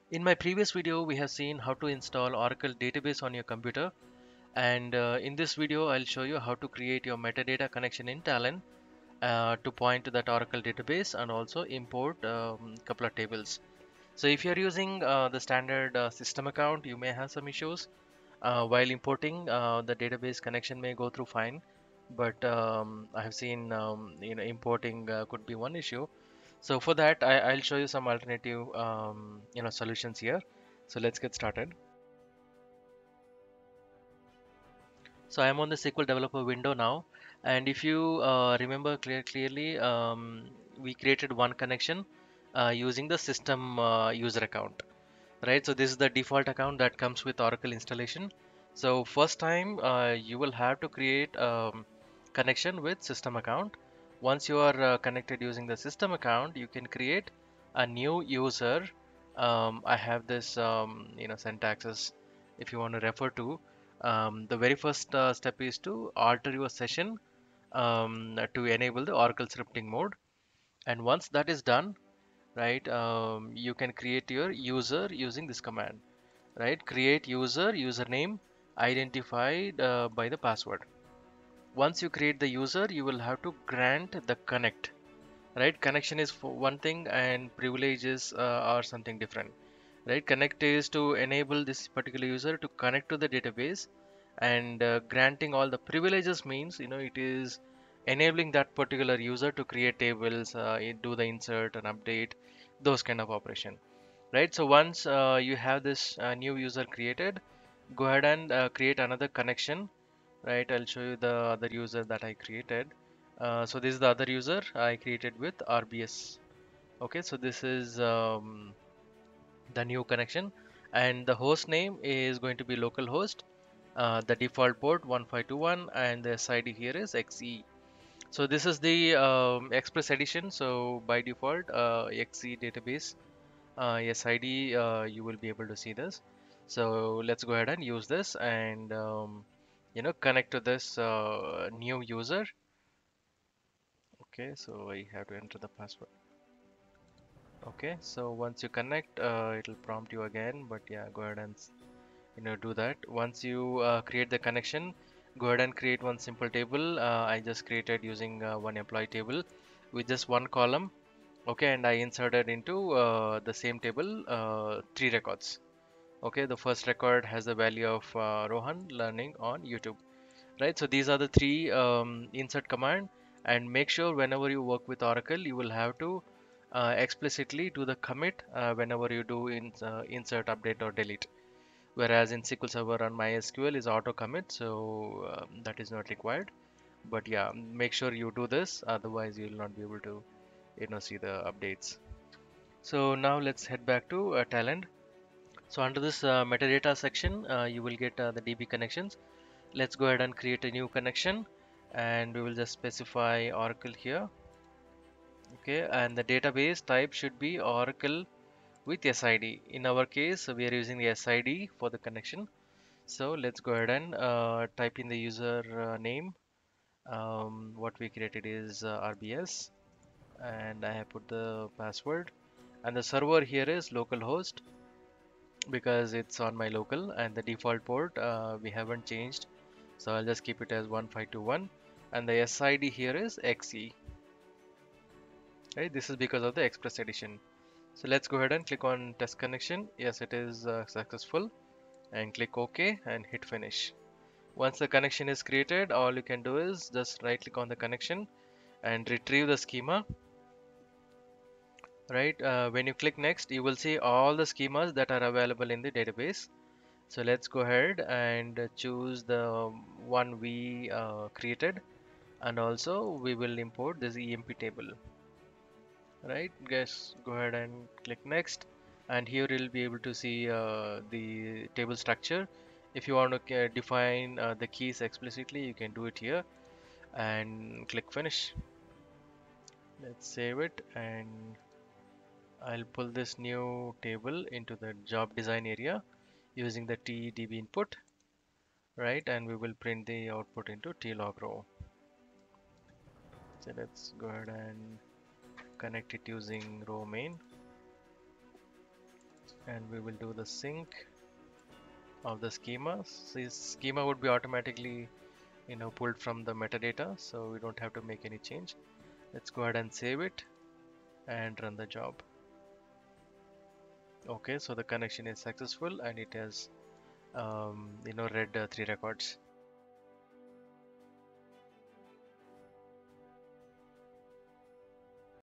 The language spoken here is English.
In my previous video, we have seen how to install Oracle database on your computer. And in this video, I'll show you how to create your metadata connection in Talend to point to that Oracle database and also import a couple of tables. So if you're using the standard system account, you may have some issues. While importing, the database connection may go through fine, but I have seen importing could be one issue. So for that, I'll show you some alternative solutions here. So let's get started. So I'm on the SQL Developer window now, and if you remember clearly, we created one connection using the system user account, right? So this is the default account that comes with Oracle installation. So first time you will have to create connection with system account. Once you are connected using the system account, you can create a new user. I have this syntaxes if you want to refer to. The very first step is to alter your session to enable the Oracle scripting mode. And once that is done, right, you can create your user using this command, right? Create user, username identified by the password. Once you create the user, you will have to grant the connect, right? Connection is for one thing and privileges are something different, right? Connect is to enable this particular user to connect to the database, and granting all the privileges means it is enabling that particular user to create tables, do the insert and update, those kind of operation, right? So once you have this new user created, go ahead and create another connection, right? I'll show you the other user that I created. So this is the other user I created with RBS. Okay, so this is the new connection, and the host name is going to be localhost, the default port 1521, and the SID here is XE. So this is the Express edition. So by default, XE database SID, you will be able to see this. So let's go ahead and use this and connect to this new user. Okay, so I have to enter the password. Okay, so once you connect, it'll prompt you again, but yeah, go ahead and do that. Once you create the connection, go ahead and create one simple table. I just created using one employee table with just one column. Okay, and I inserted into the same table three records. Okay, the first record has the value of Rohan learning on YouTube, right? So these are the three insert command, and make sure whenever you work with Oracle, you will have to explicitly do the commit whenever you do insert, update, or delete. Whereas in SQL Server on MySQL is auto commit, so that is not required. But yeah, make sure you do this, otherwise you will not be able to see the updates. So now let's head back to Talend. So under this metadata section, you will get the DB connections. Let's go ahead and create a new connection, and we will just specify Oracle here. Okay, and the database type should be Oracle with SID. In our case, we are using the SID for the connection. So let's go ahead and type in the user name. What we created is RBS, and I have put the password. And the server here is localhost because it's on my local, and the default port we haven't changed, so I'll just keep it as 1521, and the SID here is XE, right? This is because of the Express edition. So let's go ahead and click on test connection. Yes, it is successful, and click OK and hit finish. Once the connection is created, all you can do is just right click on the connection and retrieve the schema, right? When you click next, you will see all the schemas that are available in the database. So let's go ahead and choose the one we created, and also we will import this EMP table, right? Guys, go ahead and click next, and here you'll be able to see the table structure. If you want to define the keys explicitly, you can do it here and click finish. Let's save it, and I'll pull this new table into the job design area using the TDB input, right? And we will print the output into tlog row. So let's go ahead and connect it using row main. and we will do the sync of the schema. So this schema would be automatically pulled from the metadata, so we don't have to make any change. Let's go ahead and save it and run the job. Okay, so the connection is successful and it has read 3 records.